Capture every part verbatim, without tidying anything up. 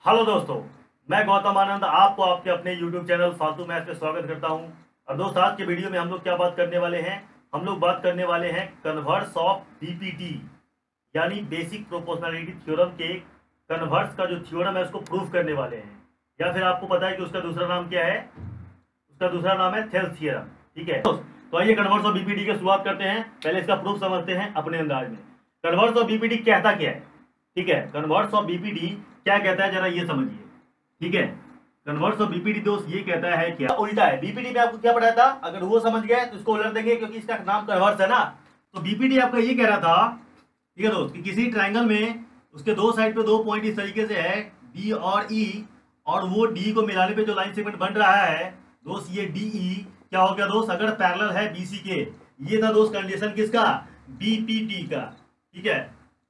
Hello दोस्तों, मैं गौतम आनंद आपको आपके अपने यूट्यूब चैनल फालतू मैथ पे स्वागत करता हूं। और दोस्त, आज के वीडियो में हम लोग क्या बात करने वाले हैं? हम लोग बात करने वाले हैं कन्वर्स ऑफ बीपीटी, यानी बेसिक प्रोपोर्शनलिटी थ्योरम के कन्वर्स का जो थ्योरम है उसको प्रूफ करने वाले हैं। या फिर आपको पता है कि उसका दूसरा नाम क्या है? उसका दूसरा नाम है थेल्स थ्योरम। ठीक है, तो आइए कन्वर्स ऑफ बीपीटी की शुरुआत करते हैं। पहले इसका प्रूफ समझते हैं अपने अंदाज में। कन्वर्स ऑफ बीपीटी कहता क्या है? ठीक है, कन्वर्स ऑफ बीपीटी क्या कहता है जरा ये समझिए। ठीक है, कन्वर्स ऑफ बीपीटी दोस्त ये कहता है क्या उल्टा है। बीपीटी में आपको क्या पढ़ाया था? अगर वो समझ गए तो इसको उलट देंगे, क्योंकि इसका नाम कन्वर्स है ना। तो बीपीटी आपका ये कह रहा था, ठीक है दोस्त, कि किसी ट्राइंगल में उसके दो साइड पे दो पॉइंट इस तरीके से है, डी और ई, और वो डी को मिलाने पे जो लाइन सेगमेंट बन रहा है दोस्त, ये डी ई क्या हो गया दोस्त? अगर पैरेलल है बीसी के। ये था दोस्त कंडीशन किसका? बीपीटी का। ठीक है,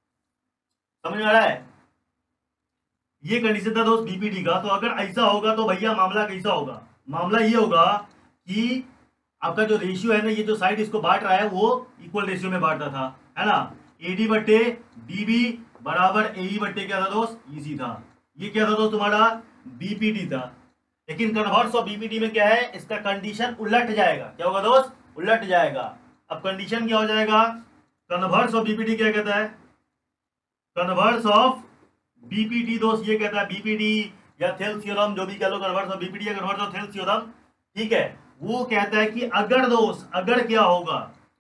समझ में आ रहा है? ये कंडीशन था दोस्त बीपीटी का। तो अगर ऐसा होगा तो भैया मामला कैसा होगा? मामला ये होगा कि आपका जो रेशियो है ना, ये जो साइड इसको बांट रहा है वो इक्वल रेशियो में बांटता था, है ना। एडी बट्टे डीबी बराबर एई बट्टे क्या था दोस्त? ईसी था। ये क्या था दोस्त? तुम्हारा बीपीटी था। लेकिन कन्वर्स ऑफ बीपीटी में क्या है? इसका कंडीशन उलट जाएगा। क्या होगा दोस्त? उलट जाएगा। अब कंडीशन क्या हो जाएगा? कन्वर्स ऑफ बीपीटी क्या कहता है? कन्वर्स ऑफ बीपीटी दोस्त ये कहता है, बीपीटी या थेल्स थ्योरम जो भी कह लो, कन्वर्स ऑफ बीपीटी या कन्वर्स ऑफ थेल्स थ्योरम, ठीक है, वो कहता है कि अगर दोस्त, अगर क्या होगा?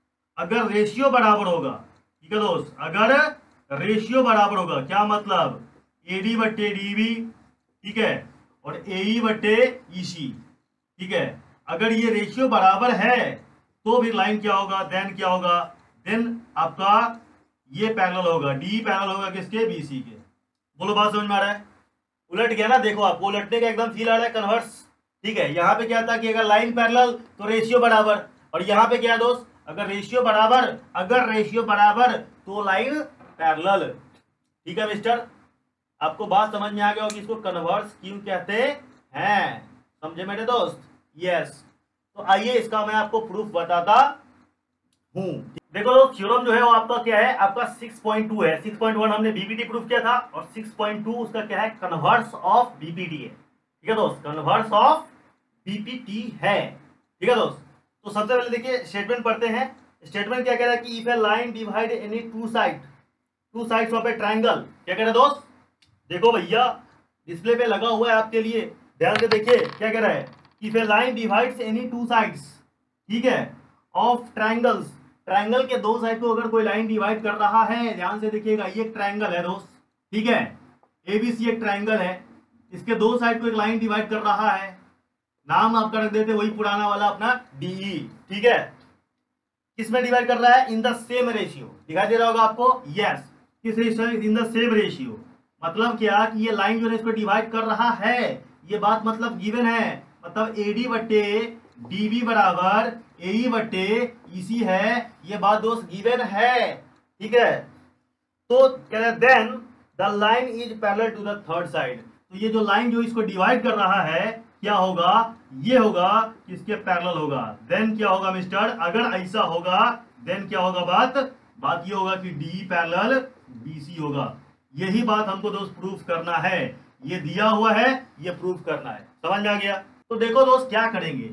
अगर रेशियो बराबर होगा। ठीक है दोस्त, अगर रेशियो बराबर होगा, क्या मतलब? एडी बट्टे डीबी, ठीक है, और एई बट्टे ईसी। ठीक है, अगर ये रेशियो बराबर है तो फिर लाइन क्या होगा? देन क्या होगा? देन आपका ये पैरेलल होगा, डी पैरेलल होगा किसके? बीसी के। बोलो, बात समझ में आ रहा है? उलट गया ना, देखो आपको उलटने का एकदम फील आ रहा है, कन्वर्स। ठीक है, यहाँ पे क्या था कि अगर लाइन पैरेलल तो रेशियो बराबर, और यहाँ पे क्या है दोस्त? अगर रेशियो बराबर, अगर रेशियो बराबर तो लाइन पैरेलल। ठीक है मिस्टर, आपको बात समझ में आ गया होगी इसको कन्वर्स क्यों कहते हैं? समझे मेरे दोस्त? यस। तो आइए इसका मैं आपको प्रूफ बताता हूं। देखो थ्योरम जो है वो आपका क्या है? आपका सिक्स पॉइंट टू है। सिक्स पॉइंट वन हमने बीपीटी प्रूफ किया था, और सिक्स पॉइंट टू उसका क्या है? कन्वर्स ऑफ बीपीटी है। ठीक है दोस्त, कन्वर्स ऑफ बीपीटी है। ठीक है दोस्त, तो सबसे पहले देखिए स्टेटमेंट पढ़ते हैं। स्टेटमेंट क्या कह रहा है कि if a line divide any two side, two sides of a triangle, क्या कह रहा है दोस्त? देखो भैया, डिस्प्ले पे लगा हुआ है आपके लिए, ध्यान से देखिए क्या कह रहा है। If a line divides any two sides, ठीक है, ऑफ ट्राइंगल्स, ट्राइंगल के दो साइड को अगर कोई लाइन डिवाइड कर रहा है, ध्यान से देखिएगा, ये एक ट्राइंगल है दोस्त। ठीक है, एबीसी एक ट्राइंगल है, इसके दो साइड को एक लाइन डिवाइड कर रहा है, नाम आपका रख देते वही पुराना वाला अपना डीई। ठीक है, किसमें डिवाइड कर रहा है? In the same ratio. दिखाई दे रहा होगा आपको? यस, किस ratio? In the same ratio. मतलब क्या कि ये लाइन जो है इसको डिवाइड कर रहा है, ये बात मतलब गिवन है, मतलब एडी बट्टे डीबी बराबर एई बट्टे ईसी है, ये बात दोस्त गिवन है। ठीक है, तो कह रहे then the line is parallel to the third side. तो ये जो लाइन जो इसको डिवाइड कर रहा है क्या होगा? ये होगा, किसके पैरेलल होगा? देन क्या होगा मिस्टर? अगर ऐसा होगा देन क्या होगा? बात बात ये होगा कि डी पैरेलल बीसी होगा। यही बात हमको दोस्त प्रूफ करना है। ये दिया हुआ है, ये प्रूफ करना है। समझ में आ गया? तो देखो दोस्त क्या करेंगे,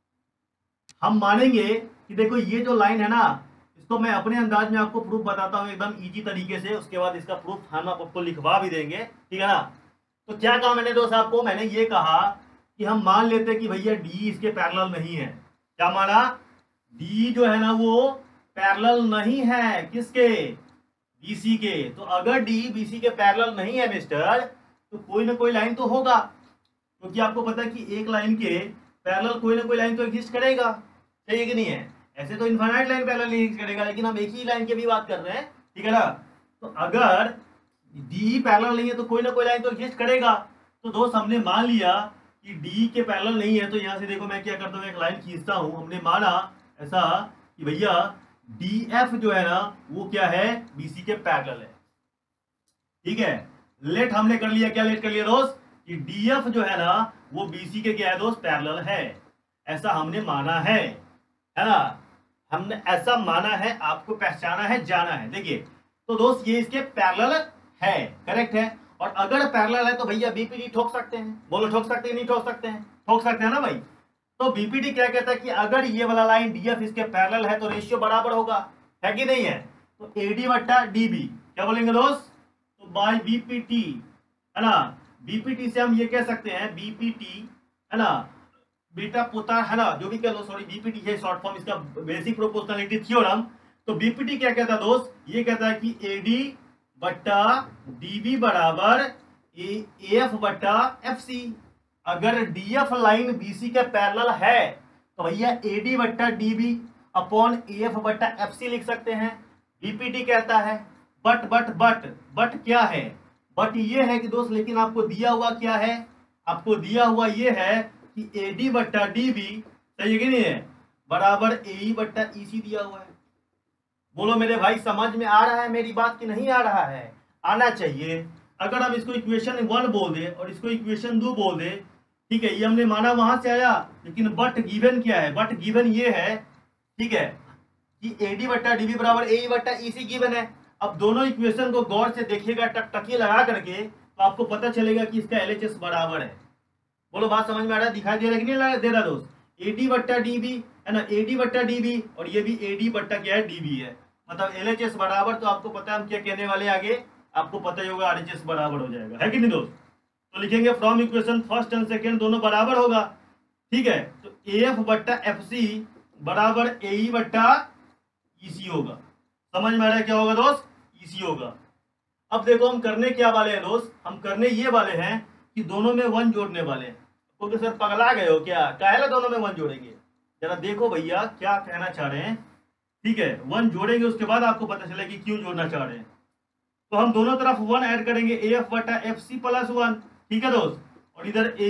हम मानेंगे कि देखो ये जो लाइन है ना, इसको मैं अपने अंदाज में आपको प्रूफ बताता हूँ एकदम इजी तरीके से, उसके बाद इसका प्रूफ हम आपको लिखवा भी देंगे। ठीक है ना? तो क्या कहा मैंने दोस्त आपको? मैंने ये कहा कि हम मान लेते कि भैया डी इसके पैरेलल नहीं है। क्या माना? डी जो है ना वो पैरेलल नहीं है किसके? बीसी के। तो अगर डी बीसी के पैरेलल नहीं है मिस्टर, तो कोई ना कोई लाइन तो होगा, क्योंकि तो आपको पता है कि एक लाइन के पैरेलल कोई ना कोई लाइन तो एग्जिस्ट करेगा, सही कि नहीं है? ऐसे तो इनफाइनाइट लाइन पैरेलल नहीं एग्जिस्ट करेगा, लेकिन हम एक ही लाइन की भी बात कर रहे हैं। ठीक है ना? तो अगर डी पैरेलल नहीं है तो कोई ना कोई लाइन तो एग्जिस्ट करेगा। तो दोस्त हमने मान लिया कि डी के पैरेलल नहीं है, तो यहाँ से देखो मैं क्या करता हूँ, एक लाइन खींचता हूँ। हमने माना ऐसा कि भैया डी एफ जो है ना वो क्या है? बीसी के पैरेलल है। ठीक है, लेट हमने कर लिया, क्या लेट कर लिया दोस्त? कि डी एफ जो है ना वो बीसी के क्या है दोस्त? पैरेलल है। ऐसा हमने माना है, है ना? हमने ऐसा माना है, आपको पहचाना है, जाना है। देखिए तो दोस्त ये इसके पैरेलल है, करेक्ट है। और अगर पैरेलल है तो भैया बीपीटी ठोक सकते हैं। बोलो ठोक सकते हैं नहीं ठोक सकते हैं? ठोक सकते हैं ना भाई। तो बीपीटी क्या कहता है कि अगर ये वाला लाइन डीएफ इसके पैरेलल है तो रेशियो बराबर होगा, है कि नहीं है? तो एडी बट्टा डीबी क्या बोलेंगे दोस्त? तो बाय बीपीटी, है ना, बीपीटी से हम ये कह सकते हैं बीपीटी, है ना, बीटा पोता, है ना, जो भी कह लो, सॉरी बीपीटी है शॉर्ट फॉर्म इसका, बेसिक प्रोपोर्शनलिटी थ्योरम। तो बीपीटी क्या कहता है दोस्त? ये कहता है कि एडी बट्टा डीबी बराबर एफ बट्टा एफ सी। अगर डीएफ लाइन बीसी के पैरेलल है तो भैया एडी बट्टा डीबी अपॉन एफ बट्टा एफ सी लिख सकते हैं। बीपीटी कहता है बट बट बट बट क्या है? बट ये है कि दोस्त लेकिन आपको दिया हुआ क्या है? आपको दिया हुआ ये है कि एडी बट्टा डीबी, सही है कि नहीं है, बराबर ए बट्टा ई सी दिया हुआ है। बोलो मेरे भाई समझ में आ रहा है मेरी बात की नहीं आ रहा है? आना चाहिए। अगर हम इसको इक्वेशन वन बोल दे और इसको इक्वेशन दो बोल दे, ठीक है, ये हमने माना वहां से आया, लेकिन बट गिवन क्या है? बट गिवन ये है, ठीक है, कि एडी बट्टा डीबी बराबर ए बट्टा ई सी गिवन है। अब दोनों इक्वेशन को गौर से देखिएगा, टकटकी लगा करके, तो आपको पता चलेगा कि इसका एलएचएस बराबर है। बोलो बात समझ में आ रहा है? दिखाई दे रहा है कि नहीं दे रहा दोस्त? एडी बट्टा डीबी, है ना, एडी बट्टा डीबी, और ये भी एडी बट्टा क्या है? डीबी है। मतलब एलएचएस बराबर, तो आपको पता है हम क्या कहने वाले आगे, आपको पता ही होगा आरएचएस बराबर हो जाएगा, है कि नहीं दोस्त? तो लिखेंगे from equation first and second दोनों बराबर होगा, ठीक है। तो एफ बट्टा एफ सी बराबर ए बट्टा ई सी होगा। समझ में आ रहा है क्या होगा दोस्त? ई सी होगा। अब देखो हम करने क्या वाले हैं दोस्त? हम करने ये वाले हैं कि दोनों में वन जोड़ने वाले हैं। क्योंकि सर पगला गए हो क्या? काहे दोनों में वन जोड़ेंगे? जरा देखो भैया क्या कहना चाह रहे हैं, ठीक है। वन जोड़ेंगे उसके बाद आपको पता चलेगा कि क्यों जोड़ना चाह रहे हैं। तो हम दोनों तरफ वन ऐड करेंगे, एफ बटा एफ सी प्लस वन, ठीक है दोस्त, और इधर ए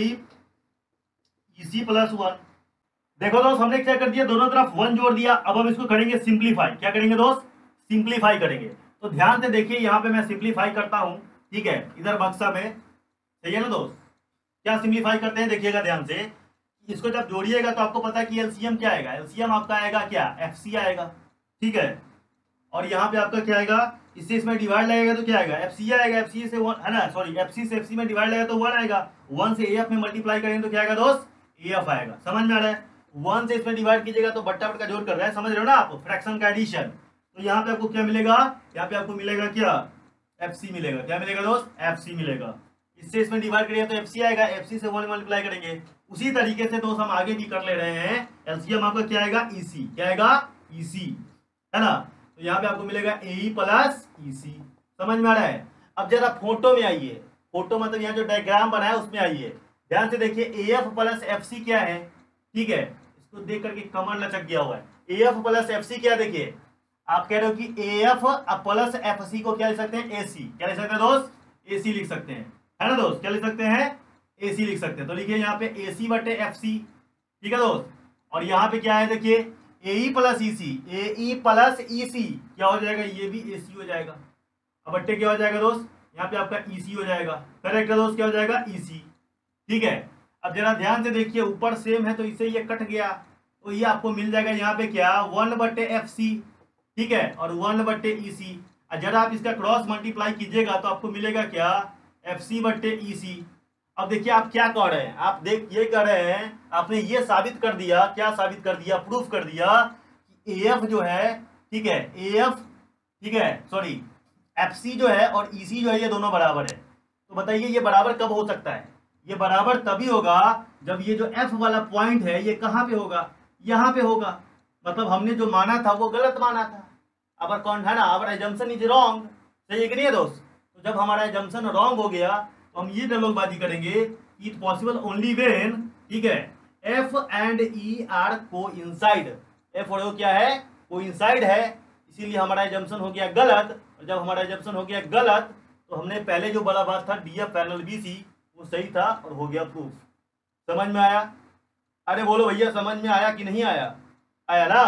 ई सी प्लस वन। देखो दोस्त हमने क्या कर दिया, दोनों तरफ वन जोड़ दिया। अब हम इसको करेंगे सिंप्लीफाई। क्या करेंगे दोस्त? सिंप्लीफाई करेंगे। तो ध्यान से देखिए, यहाँ पे मैं सिंप्लीफाई करता हूं, ठीक है, इधर बक्सा में, सही है ना दोस्त? क्या सिंप्लीफाई करते हैं देखिएगा ध्यान से। इसको जब जोड़िएगा तो आपको पता है कि एलसीएम क्या आएगा? एलसीएम आपका आएगा क्या? एफसी आएगा, ठीक है। और यहाँ पे आपका क्या आएगा? इससे इसमें डिवाइड लगेगा तो क्या आएगा? एफसी आएगा। एफसी से वन, है ना, सॉरी एफसी से एफसी में डिवाइड लगेगा तो वन आएगा। वन से एफ में मल्टीप्लाई करेंगे तो क्या आएगा दोस्त? एफ आएगा। समझ में आ रहा है? वन से इसमें डिवाइड कीजिएगा तो बट्टा बट्टा जोड़ कर रहा है, समझ रहे हो ना आप? फ्रैक्शन का एडिशन। तो यहाँ पे आपको क्या मिलेगा? यहाँ पे आपको मिलेगा क्या? एफसी मिलेगा। क्या मिलेगा दोस्त? एफसी मिलेगा। इससे इसमें डिवाइड करिए तो एफसी आएगा। एफसी से वन मल्टीप्लाई करेंगे। उसी तरीके से दोस्त हम आगे भी कर ले रहे हैं। एलसीएम आपका क्या आएगा? ईसी। क्या आएगा? ईसी, है ना। तो यहाँ पे आपको मिलेगा ए प्लस ईसी। समझ में आ रहा है? अब जरा फोटो में आइए। फोटो मतलब यहाँ जो डायग्राम बनाया उसमें आइए, ध्यान से देखिए। A F plus F C क्या है? ठीक है, इसको देख करके कमर लचक गया हुआ है। A F plus F C क्या? देखिए आप कह रहे हो कि A F plus F C को क्या लिख सकते हैं? ए सी। क्या लिख सकते हैं दोस्त? ए सी लिख सकते हैं, है ना दोस्त? क्या लिख सकते हैं? ए सी लिख सकते हैं। तो लिखिए यहाँ पे ए सी बटे एफ सी, ठीक है दोस्त। और यहाँ पे क्या है देखिए, ए ई प्लस ई सी, ए ई प्लस ई सी क्या हो जाएगा? ये भी ए सी हो जाएगा। अब बट्टे क्या हो जाएगा दोस्त? यहाँ पे आपका ई सी हो जाएगा। करेक्ट है दोस्त, क्या हो जाएगा? ई सी, ठीक है। अब जरा ध्यान से देखिए, ऊपर सेम है तो इससे ये कट गया, तो ये आपको मिल जाएगा यहाँ पे क्या? वन बट्टे एफ सी, ठीक है, और वन बट्टे ई सी। जरा आप इसका क्रॉस मल्टीप्लाई कीजिएगा तो आपको मिलेगा क्या? एफ सी बट्टे ई सी। अब देखिए आप क्या कह रहे हैं, आप देख ये कह रहे हैं, आपने ये साबित कर दिया, क्या साबित कर दिया? प्रूफ कर दिया कि ए एफ जो है, ठीक है, ए एफ, ठीक है, सॉरी एफ सी जो है और ई सी जो है ये दोनों बराबर है। तो बताइए ये बराबर कब हो सकता है? ये बराबर तभी होगा जब ये जो एफ वाला पॉइंट है ये कहाँ पे होगा? यहाँ पे होगा। मतलब हमने जो माना था वो गलत माना था। अवर कौन है ना, अवर एजम्पशन इज रॉन्ग। सही है कि नहीं है दोस्त? तो जब हमारा एजम्पशन रॉन्ग हो गया तो हम ये दलोबाजी करेंगे, इट पॉसिबल ओनली व्हेन, ठीक है, F and E are coincide. F और ओ क्या है? कोइंसाइड है, इसीलिए हमारा एजम्पशन हो गया गलत। और जब हमारा एजम्पशन हो गया गलत तो हमने पहले जो बड़ा बात था D F parallel B C वो सही था और हो गया प्रूफ। समझ में आया? अरे बोलो भैया समझ में आया कि नहीं आया? आया ना?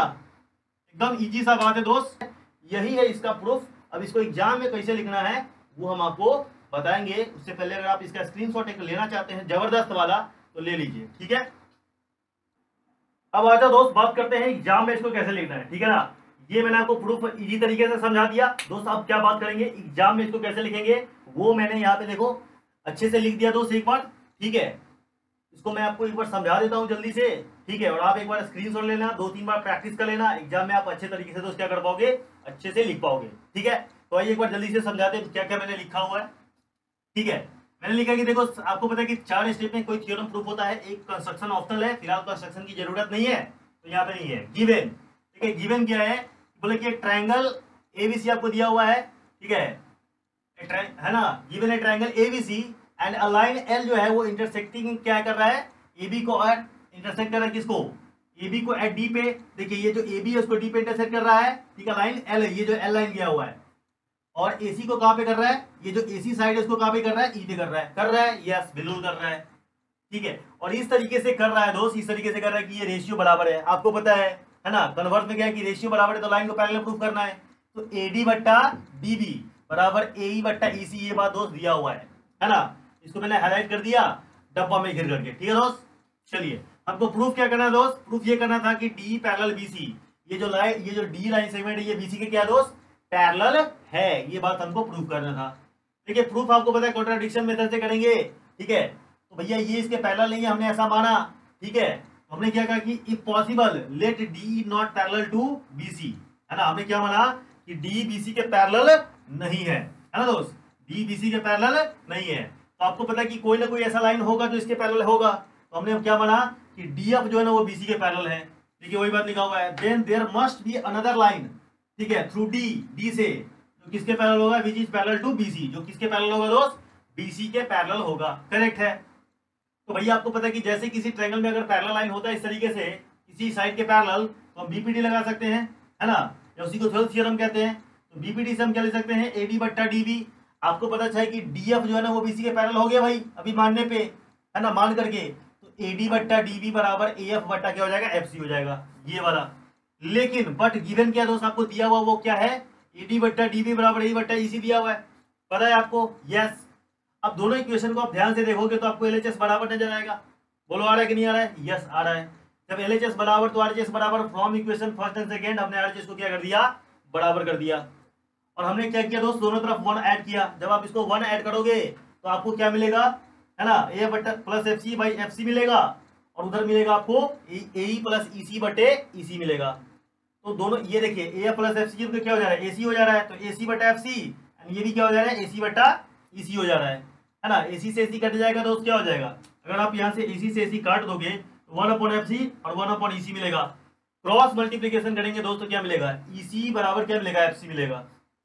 एकदम इजी सा बात है दोस्त, यही है इसका प्रूफ। अब इसको एग्जाम में कैसे लिखना है वो हम आपको बताएंगे। उससे पहले अगर आप इसका स्क्रीनशॉट एक लेना चाहते हैं जबरदस्त वाला तो ले लीजिए, ठीक है। अब आ जाओ दोस्त, बात करते हैं एग्जाम में इसको कैसे लिखना है, ठीक है ना। ये मैंने आपको प्रूफ इजी तरीके से समझा दिया दोस्त। अब क्या बात करेंगे, एग्जाम में इसको कैसे लिखेंगे वो मैंने यहाँ पे देखो अच्छे से लिख दिया दोस्त एक बार, ठीक है। इसको मैं आपको एक बार समझा देता हूँ जल्दी से, ठीक है। और आप एक बार स्क्रीनशॉट लेना, दो तीन बार प्रैक्टिस कर लेना, एग्जाम में आप अच्छे तरीके से दोस्त क्या कर पाओगे, अच्छे से लिख पाओगे, ठीक है। तो आइए एक बार जल्दी से समझाते हैं क्या क्या मैंने लिखा हुआ है, ठीक है। मैंने लिखा कि देखो आपको पता है कि चार स्टेप में कोई थ्योरम प्रूफ होता है, एक कंस्ट्रक्शन ऑप्शनल है, फिलहाल कंस्ट्रक्शन की जरूरत नहीं है तो यहाँ पे नहीं है। गिवन, ठीक है, गिवन क्या है, बोले कि एक ट्रायंगल एबीसी आपको दिया हुआ है, ठीक है, है ना, गिवन है triangle ABC and a line L जो है वो इंटरसेक्टिंग क्या कर रहा है, एबी को एट इंटरसेक्ट कर रहा है, किसको, एबी को एट डी पे। देखिए ये जो एबी है उसको डी पे इंटरसेक्ट कर रहा है, ठीक है, लाइन एल है, ये जो एल लाइन गया हुआ है, और एसी को कहां पे कर रहा है, ये जो एसी साइड है उसको कहां पे कर रहा है, ई पे कर रहा है, कर रहा है, यस बिल्कुल कर रहा है, ठीक है। और इस तरीके से कर रहा है दोस्त, इस तरीके से कर रहा है कि ये रेशियो बराबर है, आपको पता है है ना, कन्वर्स में क्या है कि रेशियो बराबर है तो लाइन को पैरेलल प्रूफ करना है, तो एडी बट्टा डीबी बराबर एई बट्टा ईसी, ये बात दोस्त दिया हुआ है है ना। इसको मैंने हाईलाइट कर दिया डब्बा में घिर करके, ठीक है दोस्त। चलिए हमको प्रूफ क्या करना है दोस्त, प्रूफ ये करना था कि डी पैरेलल बीसी, ये जो लाइन, ये जो डी लाइन सेगमेंट है ये बीसी के क्या दोस्त पैरेलल है, ये बात हमको प्रूफ करना था, ठीक है। प्रूफ आपको पता है कॉन्ट्राडिक्शन मेथड से करेंगे, ठीक है। तो भैया ये इसके पैरेलल नहीं है, हमने ऐसा माना, ठीक है। हमने क्या कहा कि if possible let D not parallel to BC, है ना, हमने क्या माना कि डी बीसी के पैरेलल नहीं है, है ना दोस्त, डी बीसी के पैरेलल नहीं है। तो आपको पता है कि कोई ना कोई ऐसा लाइन होगा जो इसके पैरेलल होगा, तो हमने क्या माना कि डी एफ जो है ना वो बीसी के पैरेलल है, ठीक है, वही बात लिखा हुआ है। Then there must be another line, ठीक है, थ्रू डी, डी से जो किसके पैरेलल होगा, which is parallel to BC, जो किसके पैरेलल होगा दोस्त, बीसी के पैरेलल होगा, करेक्ट है। तो भैया आपको पता है कि जैसे किसी ट्रायंगल में अगर पैरेलल लाइन होता है इस तरीके से किसी साइड के पैरेलल, तो हम बीपीडी लगा सकते हैं, है ना, या उसी को थेवेनिन थ्योरम कहते हैं। तो बीपीडी से हम क्या ले सकते हैं, एडी बट्टा डीबी। आपको पता है कि डीएफ जो है ना वो बीसी के पैरेलल हो गया भाई, अभी मानने पे, है ना, मान करके, तो एडी बट्टा डीबी बराबर एएफ बट्टा क्या हो जाएगा, एफसी हो जाएगा, ये वाला। लेकिन बट गिवन क्या दोस्त आपको दिया हुआ वो क्या है, एडी बट्टा डीबी बराबर ए बट्टा ईसी दिया हुआ है, पता है आपको, यस। अब दोनों इक्वेशन को आप ध्यान से देखोगे तो आपको एलएचएस बराबर नजर आएगा, बोलो आ रहा है कि नहीं आ रहा है, यस आ रहा है। जब एलएचएस बराबर तो आरएचएस बराबर, from equation first and second हमने आरएचएस को क्या कर दिया, बराबर कर दिया। और हमने क्या किया दोस्त, दोनों तरफ वन ऐड किया। जब आप इसको वन ऐड करोगे तो आपको क्या मिलेगा, है ना, ए बट्टा plus F C by F C मिलेगा, और उधर मिलेगा आपको ए प्लस ई सी बटे ई सी मिलेगा। तो दोनों ये देखिए ए प्लस एफ सी क्या हो जा रहा है, ए सी हो जा रहा है, तो ए सी बटा एफ सी, ये भी क्या हो जा रहा है, ए सी बटा ई सी हो जा रहा है, है ना। ए सी से ए सी कट जाएगा तो क्या हो जाएगा, अगर आप यहाँ से ए सी से ए सी काट दोगे तो वन अपॉन एफ सी और वन अपॉन ई सी मिलेगा। क्रॉस मल्टीप्लीकेशन करेंगे दोस्तों क्या मिलेगा, ई सी बराबर क्या मिलेगा, एफ सी मिलेगा।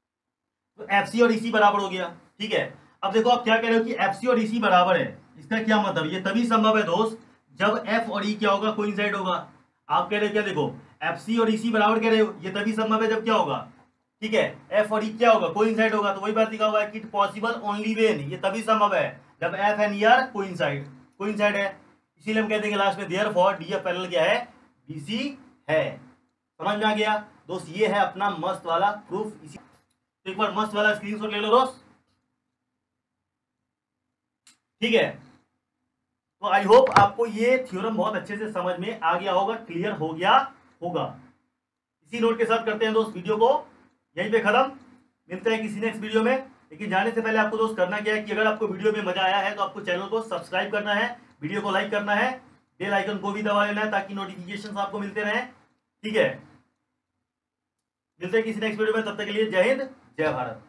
तो एफ सी और ई सी बराबर हो गया, ठीक है। अब देखो आप क्या कह रहे हो कि एफ सी और ई सी बराबर है, इसका क्या मतलब, ये तभी संभव है दोस्त जब एफ और ई क्या होगा, कोइंसाइड होगा। आप कह रहे हो क्या, देखो एफ सी और ई सी बराबर कह रहे हो, ये तभी संभव है जब क्या होगा, ठीक है, एफ और ई क्या होगा, कोइंसाइड होगा। तो वही बात लिखा हुआ है कि पॉसिबल ओनली व्हेन, ये तभी संभव है जब F and E are coincide, coincide है। इसीलिए हम कहते हैं लास्ट में देयरफॉर डी एफ पैरेलल क्या है, बीसी है। समझ में आ गया दोस्त, ये है अपना मस्त वाला प्रूफ। इसी तो एक बार मस्त वाला स्क्रीनशॉट ले लो दोस्त, ठीक है। तो आई होप आपको ये थ्योरम बहुत अच्छे से समझ में आ गया होगा, क्लियर हो गया होगा। इसी नोट के साथ करते हैं दोस्त वीडियो को यहीं पे खत्म, मिलते हैं किसी नेक्स्ट वीडियो में। लेकिन जाने से पहले आपको दोस्त करना क्या है कि अगर आपको वीडियो में मजा आया है तो आपको चैनल को सब्सक्राइब करना है, वीडियो को लाइक करना है, बेल आइकन को भी दबा लेना है ताकि नोटिफिकेशन आपको मिलते रहें, ठीक है। मिलते हैं किसी नेक्स्ट वीडियो में, तब तक के लिए जय हिंद जय भारत।